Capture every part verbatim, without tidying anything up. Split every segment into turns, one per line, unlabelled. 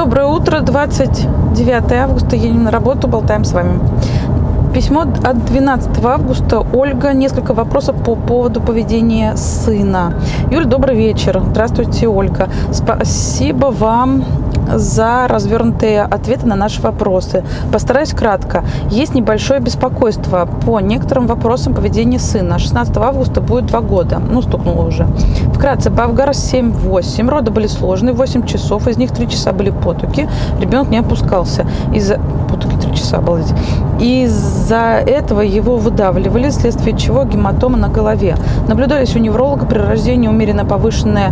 Доброе утро, двадцать девятое августа, едем на работу, болтаем с вами. Письмо от двенадцатого августа. Ольга, несколько вопросов по поводу поведения сына. Юль, добрый вечер. Здравствуйте, Ольга. Спасибо вам за развернутые ответы на наши вопросы. Постараюсь кратко. Есть небольшое беспокойство по некоторым вопросам поведения сына. шестнадцатого августа будет два года. Ну, стукнуло уже. Вкратце, Бавгар семь-восемь. Роды были сложные, восемь часов. Из них три часа были потуки. Ребенок не опускался. Из-за... Потуки три часа, обалдеть. Из-за этого его выдавливали, вследствие чего гематома на голове. Наблюдались у невролога при рождении умеренно повышенная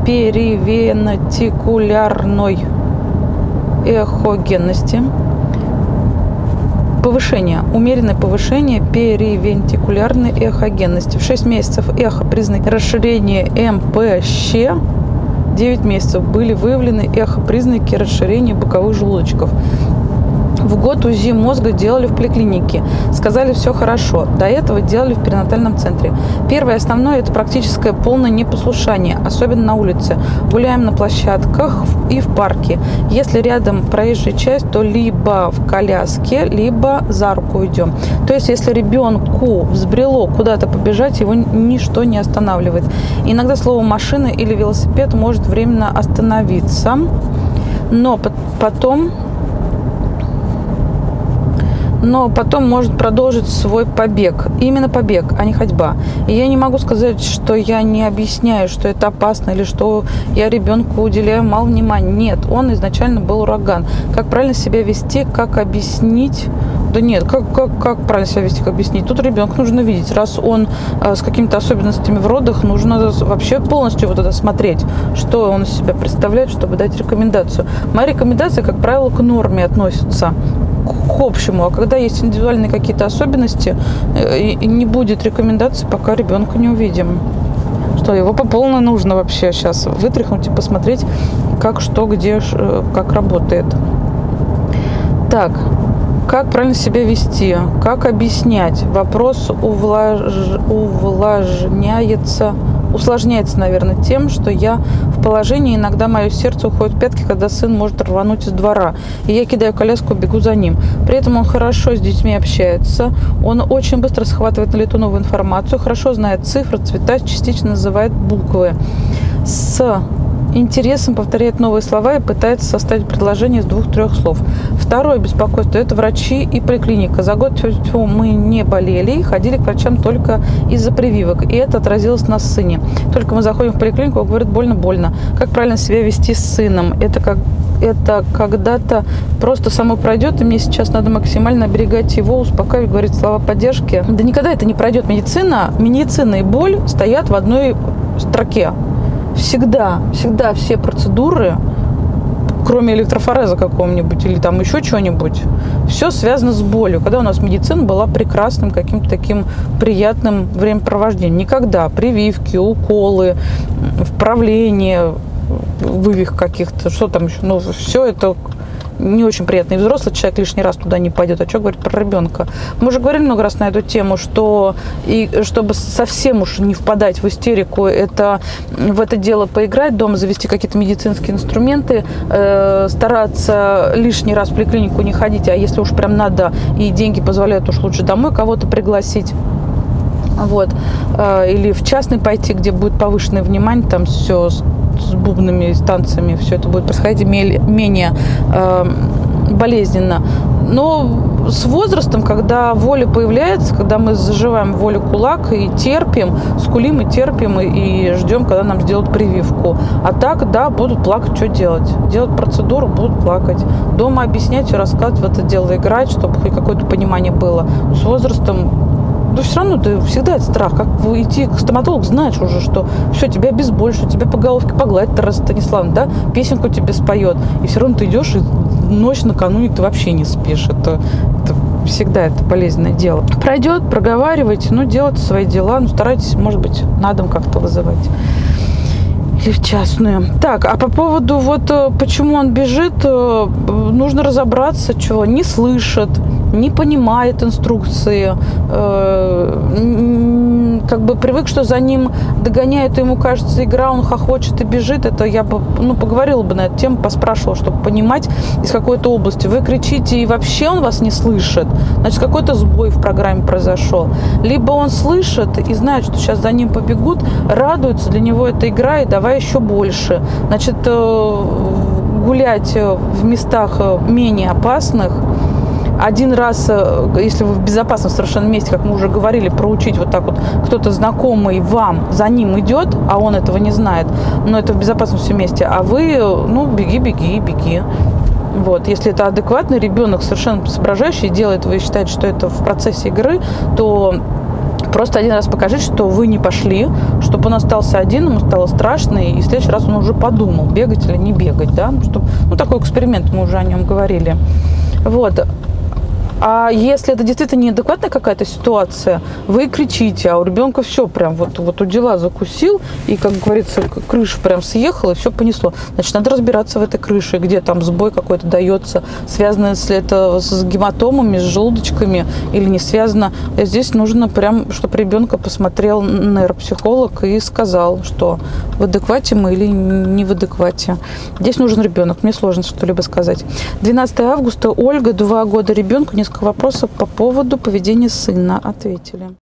перивентрикулярной эхогенности. Повышение, умеренное повышение перивентрикулярной эхогенности. В шесть месяцев эхо признаки расширения эм пэ щ. девять месяцев были выявлены эхо признаки расширения боковых желудочков. В год УЗИ мозга делали в поликлинике. Сказали, все хорошо. До этого делали в перинатальном центре. Первое основное – это практическое полное непослушание, особенно на улице. Гуляем на площадках и в парке. Если рядом проезжая часть, то либо в коляске, либо за руку идем. То есть, если ребенку взбрело куда-то побежать, его ничто не останавливает. Иногда слово «машина» или «велосипед» может временно остановиться, но потом... но потом может продолжить свой побег. Именно побег, а не ходьба. И я не могу сказать, что я не объясняю, что это опасно, или что я ребенку уделяю мало внимания. Нет, он изначально был ураган. Как правильно себя вести, как объяснить? Да нет, как, как, как правильно себя вести, как объяснить? Тут ребенка нужно видеть. Раз он э, с какими-то особенностями в родах, нужно вообще полностью вот это смотреть, что он из себя представляет, чтобы дать рекомендацию. Моя рекомендация, как правило, к норме относится, к общему, а когда есть индивидуальные какие-то особенности, не будет рекомендаций, пока ребенка не увидим. Что его по полной нужно вообще сейчас вытряхнуть и посмотреть, как, что, где, как работает. Так, как правильно себя вести, как объяснять? Вопрос увлаж... увлажняется, усложняется, наверное, тем, что я в положении, иногда мое сердце уходит в пятки, когда сын может рвануть из двора. И я кидаю коляску, бегу за ним. При этом он хорошо с детьми общается, он очень быстро схватывает на лету новую информацию, хорошо знает цифры, цвета, частично называет буквы. С интересом повторяет новые слова и пытается составить предложение из двух-трех слов. Второе беспокойство – это врачи и поликлиника. За год мы не болели и ходили к врачам только из-за прививок. И это отразилось на сыне. Только мы заходим в поликлинику, он говорит, больно-больно. Как правильно себя вести с сыном? Это как это когда-то просто само пройдет, и мне сейчас надо максимально оберегать его, успокаивать, говорить слова поддержки. Да никогда это не пройдет. Медицина, медицина и боль стоят в одной строке. Всегда, всегда все процедуры, кроме электрофореза какого-нибудь или там еще чего-нибудь, все связано с болью. Когда у нас медицина была прекрасным, каким-то таким приятным времяпровождением. Никогда прививки, уколы, вправление, вывих каких-то, что там еще, ну, все это не очень приятно. И взрослый человек лишний раз туда не пойдет. А что говорить про ребенка? Мы уже говорили много раз на эту тему, что и чтобы совсем уж не впадать в истерику, это в это дело поиграть, дома завести какие-то медицинские инструменты, э, стараться лишний раз в поликлинику не ходить, а если уж прям надо и деньги позволяют, уж лучше домой кого-то пригласить. Вот. Э, или в частный пойти, где будет повышенное внимание, там все с бубнами, станциями, все это будет происходить менее э, болезненно. Но с возрастом, когда воля появляется, когда мы заживаем волю кулак и терпим, скулим и терпим, и, и ждем, когда нам сделают прививку. А так, да, будут плакать, что делать? Делать процедуру, будут плакать. Дома объяснять и рассказывать в это дело, играть, чтобы хоть какое-то понимание было. С возрастом да все равно ты всегда это страх. Как идти к стоматологу, знаешь уже, что все, тебя обезболят, тебя по головке погладит Тарас Станиславовна, да, песенку тебе споет. И все равно ты идешь, и ночь накануне ты вообще не спишь. Это, это всегда это полезное дело. Пройдет, проговаривайте, ну, делайте свои дела, ну, старайтесь, может быть, на дом как-то вызывать. Или в частную. Так, а по поводу вот почему он бежит, нужно разобраться, чего не слышит, не понимает инструкции, как бы привык, что за ним догоняет, ему кажется, игра, он хохочет и бежит, это я бы, ну, поговорила бы на эту тему, поспрашивала, чтобы понимать из какой-то области. Вы кричите, и вообще он вас не слышит, значит, какой-то сбой в программе произошел. Либо он слышит и знает, что сейчас за ним побегут, радуется, для него эта игра, и давай еще больше. Значит, гулять в местах менее опасных, один раз, если вы в безопасном совершенно месте, как мы уже говорили, проучить вот так вот, кто-то знакомый вам за ним идет, а он этого не знает, но это в безопасном все месте, а вы, ну, беги, беги, беги. Вот. Если это адекватный ребенок, совершенно соображающий, делает, вы считаете, что это в процессе игры, то просто один раз покажите, что вы не пошли, чтобы он остался один, ему стало страшно, и в следующий раз он уже подумал, бегать или не бегать, да, ну, чтобы, ну, такой эксперимент, мы уже о нем говорили. Вот. А если это действительно неадекватная какая-то ситуация, вы кричите, а у ребенка все прям вот, вот у дела закусил, и, как говорится, крыша прям съехала, и все понесло. Значит, надо разбираться в этой крыше, где там сбой какой-то дается, связано, если это с гематомами, с желудочками или не связано. И здесь нужно прям, чтобы ребенка посмотрел нейропсихолог и сказал, что в адеквате мы или не в адеквате. Здесь нужен ребенок, мне сложно что-либо сказать. двенадцатого августа, Ольга, два года ребенку, несколько вопросов по поводу поведения сына ответили.